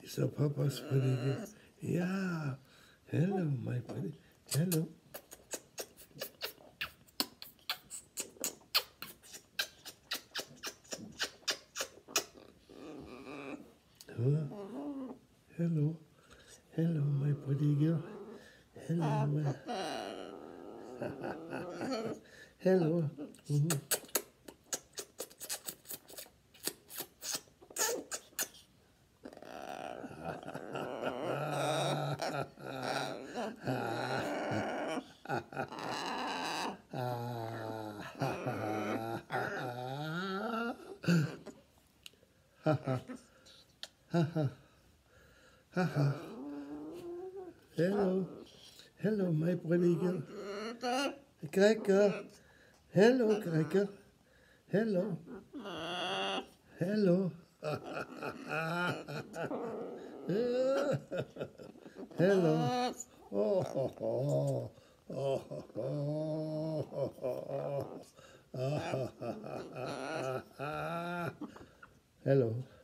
So Papa's pretty good. Yeah. Hello, my pretty. Hello. Huh? Hello. Hello, my pretty girl. Hello, my... Hello. Mhm. Hello. Hello, my pretty girl. Cracker. Hello, Cracker. Hello. Hello. Hello. Oh, oh, oh. Oh, oh, oh, oh. Hello.